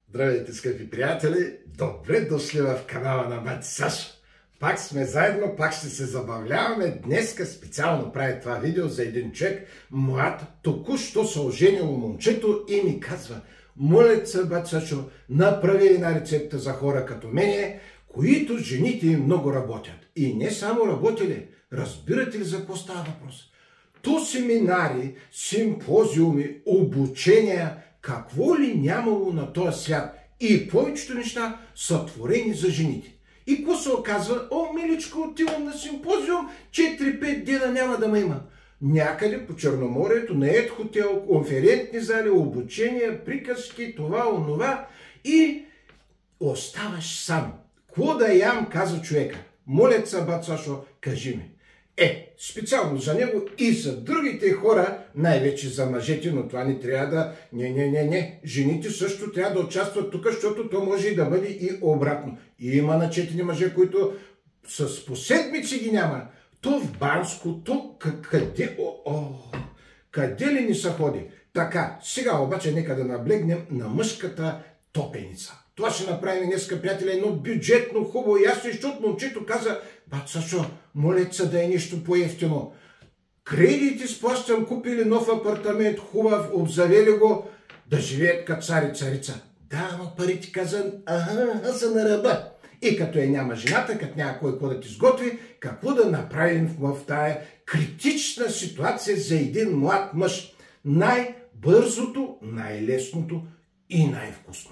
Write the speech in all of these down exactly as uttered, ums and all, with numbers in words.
Здравейте, скъпи приятели! Добре дошли в канала на Бати Сашо. Пак сме заедно, пак ще се забавляваме. Днеска специално прави това видео за един човек, млад, току-що се оженило момчето и ми казва: моля се, Бати Сашо, направи една рецепта за хора като мене, които жените им много работят. И не само работили, разбирате ли за какво става въпрос? То семинари, симпозиуми, обучения, какво ли нямало на този свят. И повечето неща са творени за жените. И какво се оказва? О, миличко, отивам на симпозиум, четири-пет дена няма да ме има. Някъде по Черноморието, наед хотел, конферентни зали, обучения, приказки, това, онова. И оставаш сам. Какво да ям, каза човека? Моля се, Бати Сашо, кажи ми. Е, специално за него и за другите хора, най-вече за мъжете, но това не трябва да... Не, не, не, не. Жените също трябва да участват тук, защото то може и да бъде и обратно. И има начетени мъже, които с по седмици ги няма. То в Банско, то къде... О, о, къде ли ни се ходи? Така, сега обаче нека да наблегнем на мъжката топеница. Това ще направим днеска, приятели, едно бюджетно, хубаво ясно, защото момчето каза: Бати Сашо, моля се да е нещо по-ефтино. Кредити сплащам, купили нов апартамент, хубав, обзавели го, да живеят като цар и царица. Да, но парите каза, ага, са на ръба. И като е няма жената, като няма кой какво да ти сготви, какво да направим в тая критична ситуация за един млад мъж? Най-бързото, най-лесното и най-вкусното.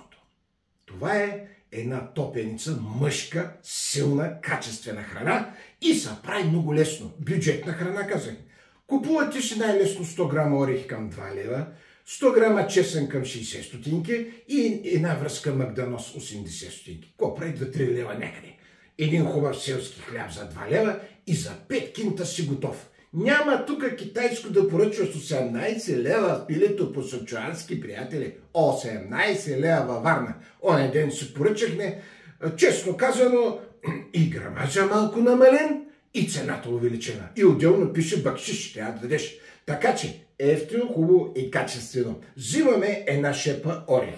Това е една топеница, мъжка, силна, качествена храна и се прави много лесно. Бюджетна храна, казах. Купувате си най-лесно сто грама орехи към два лева, сто грама чесън към шейсет стотинки и една връзка Магданос осемдесет стотинки. Ко прави два-три лева някъде? Един хубав селски хляб за два лева и за пет кинта си готов. Няма тук китайско да поръчваш осемнайсет лева в пилето по сочуански, приятели. осемнайсет лева във Варна. Оня ден си поръчахме, честно казано, и грамажа малко намален, и цената увеличена. И отделно пише бакшиш, трябва да дадеш. Така че ефтино, хубаво и качествено. Взимаме една шепа орех.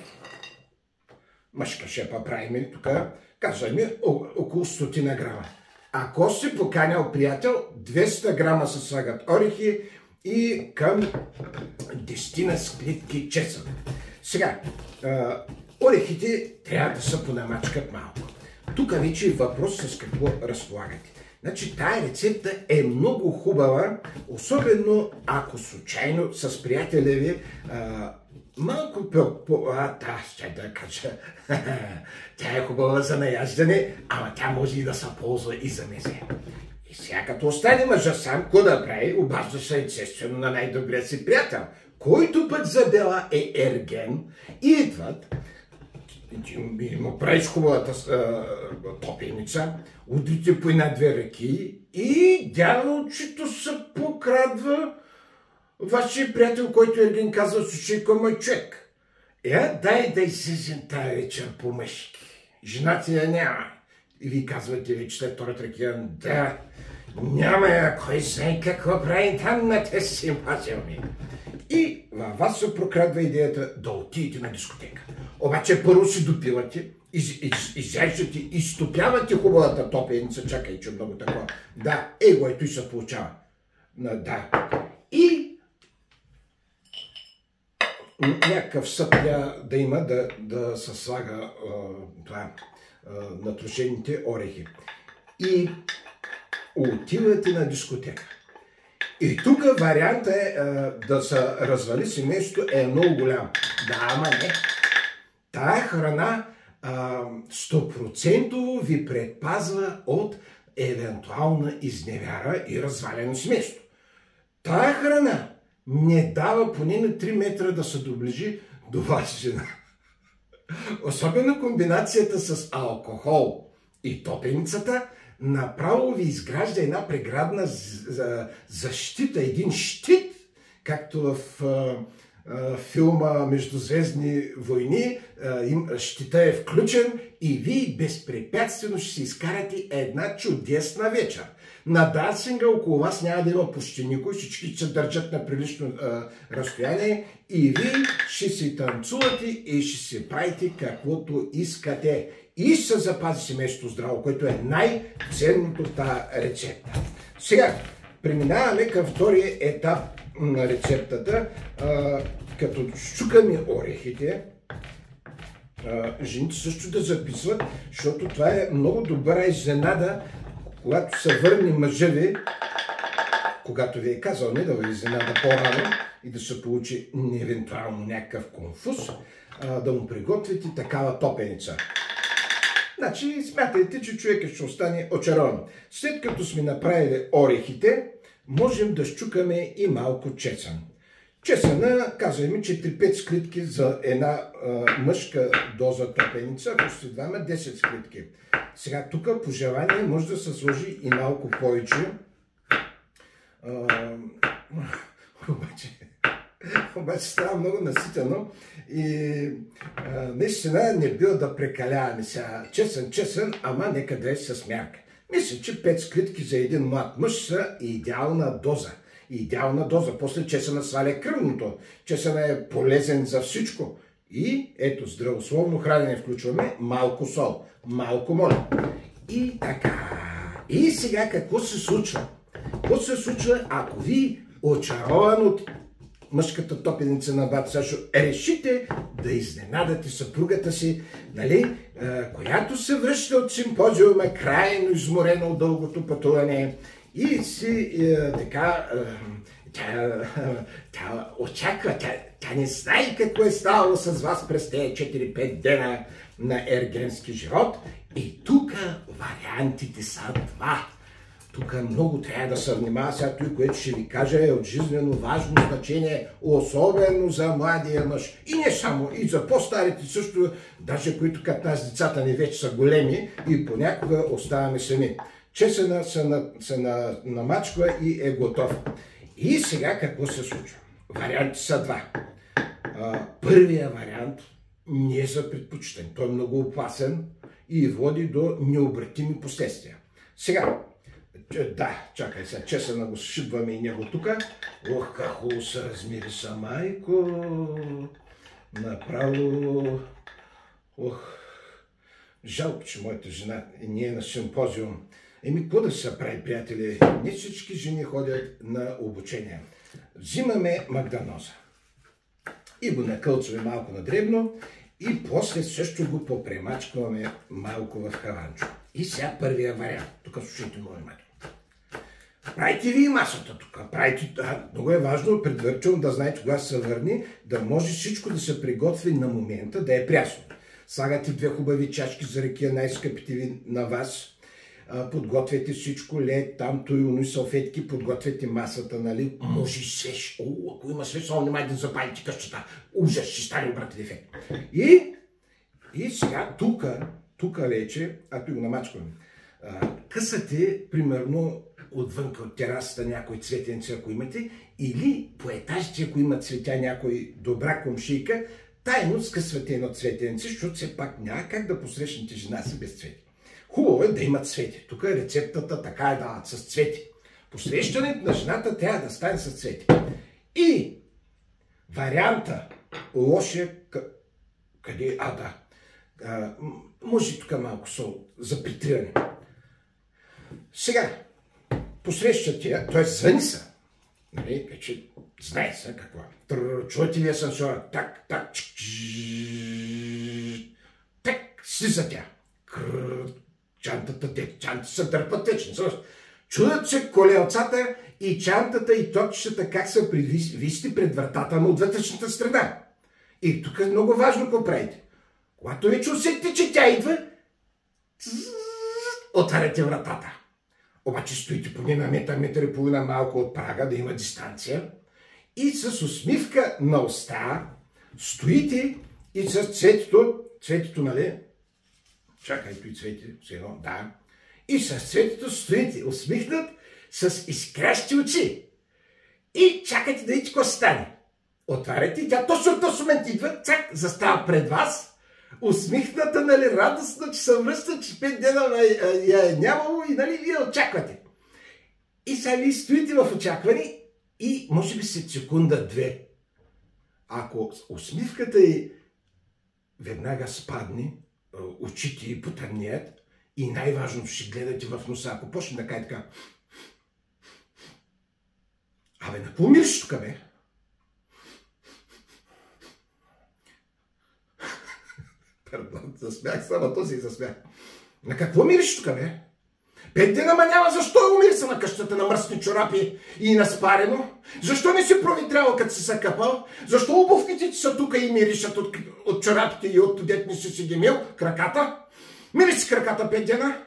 Мъжка шепа правим тук, казваме около стотина грама. Ако си поканял приятел, двеста грама се слагат орехи и към десет склитки чесън. Сега, орехите трябва да се понамачкат малко. Тук вече е въпрос с какво разполагате. Значи тая рецепта е много хубава, особено ако случайно с приятеля ви а, малко по... А, да, ще да кажа. Тя е хубава за наяждане, ама тя може и да се ползва и за мезе. И сега като остане мъжа сам, какво да прави? Обажда се естествено на най-добрия си приятел, който пък за дела е ерген, и идват, и му правиш хубавата топеница, удрите по една-две ръки и дяволчето се покрадва. Вашия приятел, който ерген, казва: слушай, кой мой човек? Е, дай да изсезем тая вечер по-мъжки. Жената я няма. И ви казвате вече след втората ръка: да, няма я, кой знае какво прави там на тези симпозиуми. И във вас се прокрадва идеята да отидете на дискотека. Обаче първо си допивате, из, из, изяждате, изтопявате хубавата топеница. Чакай, че много такова. Да, его ето и се получава. Да. И някакъв съд да има да, да се слага а, това, а, натрушените орехи. И отивате на дискотека. И тук варианта е а, да се развали семейството е много голям. Да, ама не. Тая храна сто процента ви предпазва от евентуална изневяра и развалено семейство. Тая храна не дава поне на три метра да се доближи до ваша жена. Особено комбинацията с алкохол и топеницата направо ви изгражда една преградна защита, един щит, както в филма Междузвездни войни, щита е включен и вие безпрепятствено ще си изкарате една чудесна вечер. На дансинга около вас няма да има почти никой, всички ще държат на прилично а, разстояние и вие ще си танцувате и ще си правите каквото искате. И ще се запази семейството здраво, което е най-ценното в тази рецепта. Сега, преминаваме към втория етап на рецептата, а, като щукаме орехите. А, жените също да записват, защото това е много добра изненада, когато се върне мъжа ви, когато ви е казал не да ви изненада по-рано и да се получи евентуално някакъв конфуз, а, да му приготвите такава топеница. Значи смятайте, че човекът ще остане очарован. След като сме направили орехите, можем да щукаме и малко чесън. Чесъна, казваме четири-пет склитки за една а, мъжка доза топеница, ако сте двама десет склитки. Сега тук по желание може да се сложи и малко повече. А, обаче, обаче става много наситено и а, наистина не бил да прекаляваме сега. Чесън, чесън, ама нека да е с мярка. Мисля, че пет склитки за един млад мъж са идеална доза. Идеална доза. После чесъна сваля кръвното. Чесъна е полезен за всичко. И ето, здравословно хранене включваме малко сол, малко моля. И така. И сега какво се случва? Какво се случва, ако ви, очарован от мъжката топеница на бат Сашо, решите да изненадате съпругата си, нали, която се връща от симпозиума, крайно изморена от дългото пътуване и си е, така, е, тя, тя очаква, тя, тя не знае какво е ставало с вас през тези четири-пет дена на ергенски живот. И тук вариантите са два. Тук много трябва да се внимава. Сега той, което ще ви кажа, е от жизнено важно значение, особено за младия мъж. И не само, и за по-старите също, даже които като нас децата ни вече са големи и понякога оставаме сами. Чесъна се, на, се на, намачква и е готов. И сега какво се случва? Варианти са два. А, първия вариант не е за предпочитане. Той е много опасен и води до необратими последствия. Сега, да, чакай сега, чесъна го сшибваме и него тук. Ох, как хубаво се размири са, майко. Направо. Ох, жалко, че моята жена не е на симпозиум. Еми, какво да се прави, приятели? Не всички жени ходят на обучение. Взимаме магданоза и го накълчваме малко на дребно и после също го попремачкваме малко в хаванчо. И сега първия вариант. Тук слушайте много внимателно. Правите ви и масата тук. Правите, да, много е важно предварително да знаете кога се върне, да може всичко да се приготви на момента, да е прясно. Слагате две хубави чашки за ракия, най-скъпите ви на вас. Подготвяте всичко, лед, там, той, уни салфетки, подготвяте масата, нали? Може свеж. О, ако има свеж, само немай да запалите къщата. Ужас, ще стане обратен ефект. И, и сега тук, тук вече, а той го намачкваме, късате, примерно, отвънка от терасата някои цветенци, ако имате, или по етажите, ако има цветя някой добра комшийка, тайно скъсвате едно цветенце, защото все пак няма как да посрещнете жена си без цвети. Хубаво е да има цвети. Тук е рецептата така е да с цвети. Посрещането на жената трябва да стане с цвети. И варианта лошия, къде, а да, а, може тук малко сол за притриране. Сега, посрещате я, т.е. звъни са. Нали, вече знае са какво е. Чувате ли асансьора? Так, так, так, слиза тя. Чантата, чантата се дърпат течно. Чудат се колелцата и чантата и токчета как са висти пред вратата му от вътрешната страна. И тук е много важно какво правите. Когато вече усетите, че тя идва, отваряте вратата. Обаче стоите поне на метър, метър и половина малко от прага, да има дистанция. И с усмивка на уста стоите и с цветето, цветето, нали? Чакай, и цвети, все едно, да. И с цветето стоите, усмихнат, с изкрящи очи. И чакайте да видите какво стане. Отваряте и тя точно в този момент идва, цак, застава пред вас, усмихната, нали, радостно, че се връща, че пет дена я е нямало и, нали, вие очаквате. И сега вие стоите в очакване и може би след секунда-две, ако усмивката й веднага спадне, очите й потъмнеят и най-важното ще гледате в носа, ако почне да каже така: абе, на какво мириш тук, бе? Пардон, засмях, само този засмях. На какво мириш тук, бе? Пет дена ма няма, защо умириса на къщата на мръсни чорапи и на спарено? Защо не си проветрял, като си се къпал? Защо обувките ти са тук и миришат от, от чорапите и от дет не си си ги мил? Краката? Мириш си краката пет дена?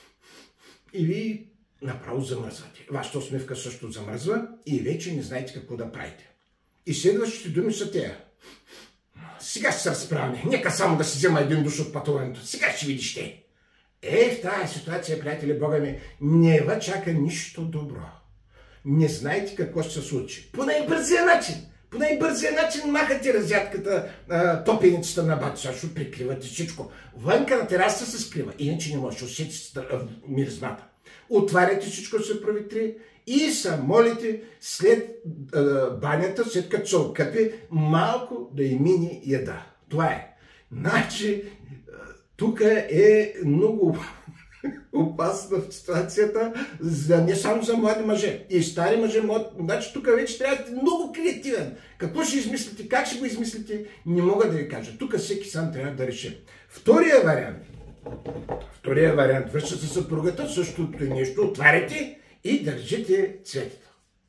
И ви направо замръзвате. Вашата усмивка също замръзва и вече не знаете какво да правите. И следващите думи са тея: сега ще се разправяме. Нека само да си взема един душ от пътуването. Сега ще видиш те. Е, в тази ситуация, приятели, Бога ми, не ва чака нищо добро. Не знаете какво ще се случи. По най-бързия начин. По най-бързия начин махате разятката, а, топеницата на бати Сашо, прикривате всичко. Вънка на тераса се скрива. Иначе не може да усетите миризмата. Отваряте всичко, се проветри и се молите след а, банята, след като се окъпи, малко да й мине яда. Това е. Значи, тук е много опасна в ситуацията, за, не само за млади мъже. И стари мъже, млад... значи тук вече трябва да сте много креативен. Какво ще измислите, как ще го измислите, не мога да ви кажа. Тук всеки сам трябва да реши. Втория вариант. Втория вариант. Връща се съпругата, същото нещо, отваряте и държите цветето.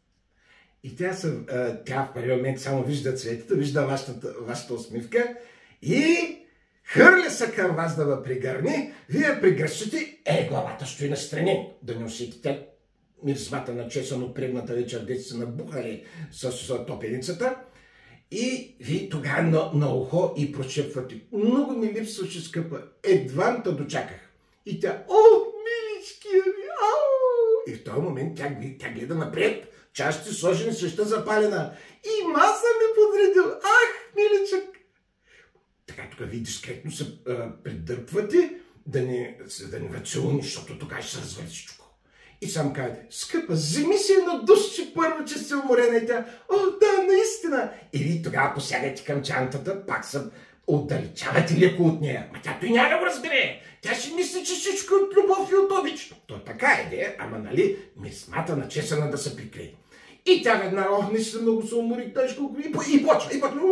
И тя, са, тя в първи момент само вижда цветето, вижда вашата, вашата усмивка и хърля се към вас да ви пригърне, вие пригръщате, е, главата стои настрани, да не усетите миризмата на чесън от предната вечер, дете са набухали с, с топеницата. И вие тогава на, на ухо и прошепвате: много ми липсваше, скъпа, едвам те дочаках. И тя: о, миличкия ми, ау! И в този момент тя, тя гледа напред, чашите сложени, свеща запалена. И маса ми подредил, ах, миличък! Така, тук вие дискретно се а, придърпвате, да не, да не вацелуни, защото тогава ще се развали всичко. И сам казвате: скъпа, вземи си едно душче първо, че сте уморена. И тя: о, да, наистина. И вие тогава посягате към чантата, пак се отдалечавате леко от нея. Ма тя той няма да го разбере. Тя ще мисли, че всичко е от любов и от обич. То така е, де, ама нали, миризмата на чесъна да се прикрие. И тя веднага: ох, не си много се умори, тъж колко и почва, и почва.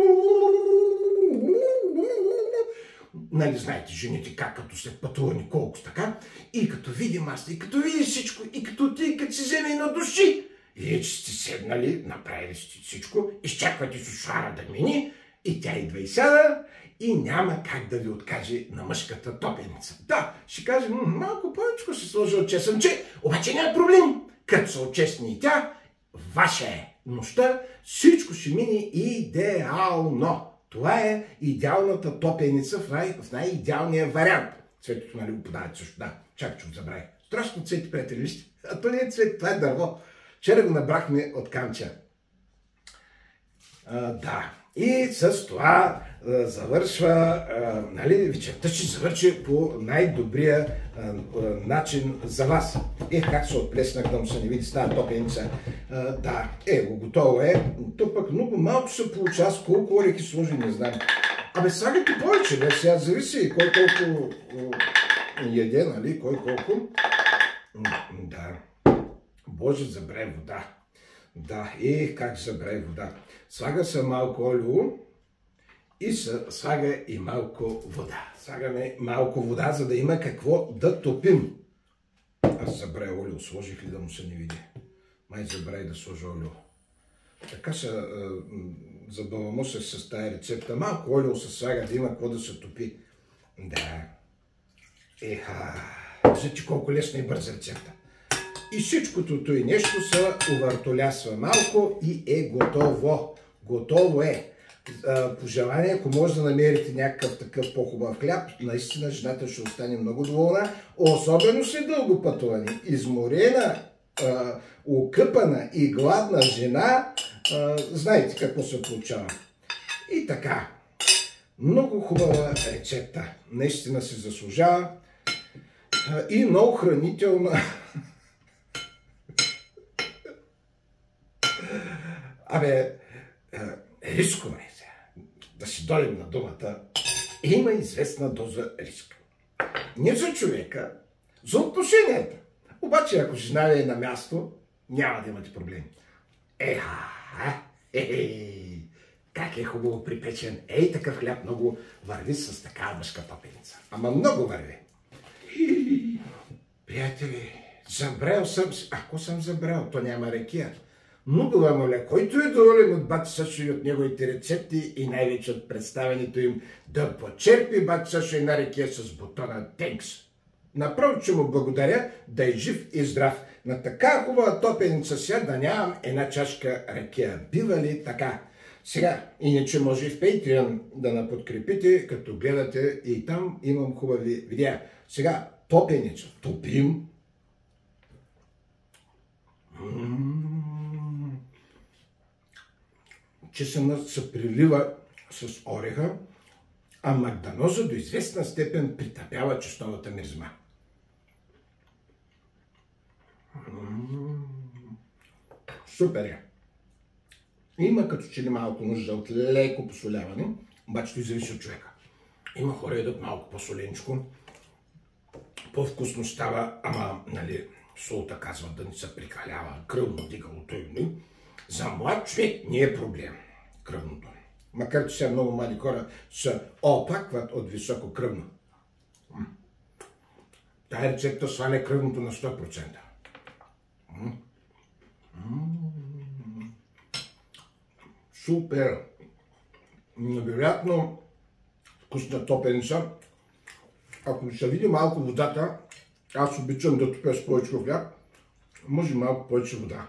Нали знаете жените как, като след пътувани колко така, и като види маста, и като види всичко, и като ти, като си вземе и на души, и вече сте седнали, направили сте всичко, изчаквате сушара да мини, и тя идва и сяда, и няма как да ви откаже на мъжката топеница. Да, ще каже: малко повече ще сложи от чесънче, обаче няма проблем. Като се отчестни и тя, ваша е нощта, всичко ще мине идеално. Това е идеалната топеница в, най- в най-идеалния вариант. Цветето, нали, го подават също. Да, чакай, че го забравих. Страшно цвети, приятели, вижте. А то не е цвет, това е дърво. Вчера го набрахме от камча. А, да. И с това а, завършва, а, нали, вечерта ще завърши по най-добрия а, а, начин за вас. Е, как се отплеснах да му се не види с тази топеница. А, да, е, го готово е. То пък много малко се получава, с колко орехи сложи, не знам. Абе, слагайте повече, бе, сега зависи кой колко а, яде, нали, кой колко. Да. Боже, забравя вода. Да, и как забравя вода. Слага се малко олио и се слага и малко вода. Слагаме малко вода, за да има какво да топим. Аз забравя олио, сложих ли да му се не види? Май забравя да сложа олио. Така се забаламосах с тази рецепта. Малко олио се слага, да има какво да се топи. Да. Еха. Виждате колко лесна и бърза рецепта. И всичкото и нещо се увъртолясва малко и е готово. Готово е. По желание, ако може да намерите някакъв такъв по-хубав хляб, наистина жената ще остане много доволна. Особено след дълго пътуване. Изморена, окъпана и гладна жена А, знаете какво се получава. И така, много хубава рецепта. Наистина се заслужава а, и много хранителна. Абе, рискова е сега. Да си дойдем на думата. Има известна доза риск. Не за човека, за отношенията. Обаче, ако жена ви е на място, няма да имате проблеми. Еха, е, как е хубаво припечен. Ей, такъв хляб много върви с такава мъжка топеница. Ама много върви. Приятели, забрал съм си. Ако съм забрал, то няма рекия. Много ви моля, който е доволен от бати Сашо и от неговите рецепти и най-вече от представянето им, да почерпи бати Сашо една рекия с бутона Thanks. Направо, че му благодаря, да е жив и здрав. На така хубава топеница сега да нямам една чашка ракия. Бива ли така? Сега, иначе може и в Patreon да ме подкрепите, като гледате, и там имам хубави видеа. Сега, топеница. Топим. Чесънът се прилива с ореха, а магданоза до известна степен притъпява честовата миризма. Супер е! Има като че ли малко нужда от леко посоляване, обаче това зависи от човека. Има хора едат малко по-соленчко, по-вкусно става, ама, нали, солта казват да не се прикалява, кръвно дигалото и за млад човек не е проблем кръвното. Макар че сега много млади хора се опакват от високо кръвно. Тая рецепта сваля кръвното на сто процента. Супер! Невероятно вкусна топеница. Ако се види малко водата, аз обичам да топя с повече хляб, може малко повече вода.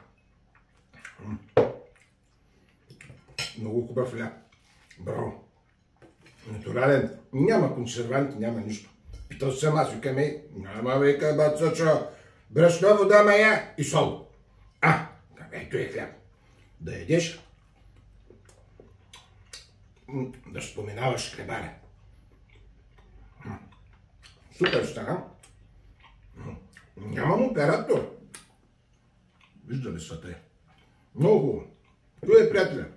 Много хубав хляб. Браво! Натурален. Няма консерванти, няма нищо. Питал съм аз, викам, ей, няма века, бат Сашо, брашна, вода, мая и сол. А, ето е хляб. Да ядеш, да споменаваш хлебаря. Супер стана. Нямам оператор. Виждали са те. Много хубаво. Това е, приятеля.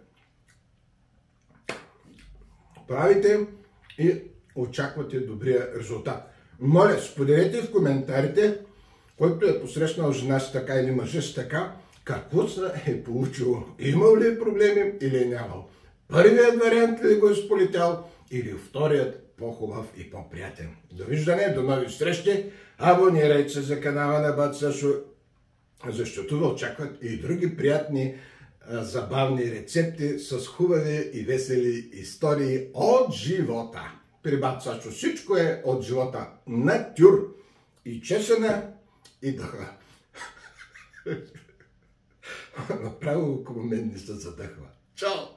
Правите и очаквате добрия резултат. Моля, споделете в коментарите, който е посрещнал жена си така или мъжа си така, какво се е получило. Имал ли е проблеми или е нямал. Първият вариант ли го е сполетял или вторият по-хубав и по-приятен. Довиждане, до нови срещи. Абонирайте се за канала на бат Сашо, защото ви очакват и други приятни, забавни рецепти с хубави и весели истории от живота. При бат Сашо всичко е от живота. Натюр и чесъна и дъха. Направо около мен не се задъхва. Чао!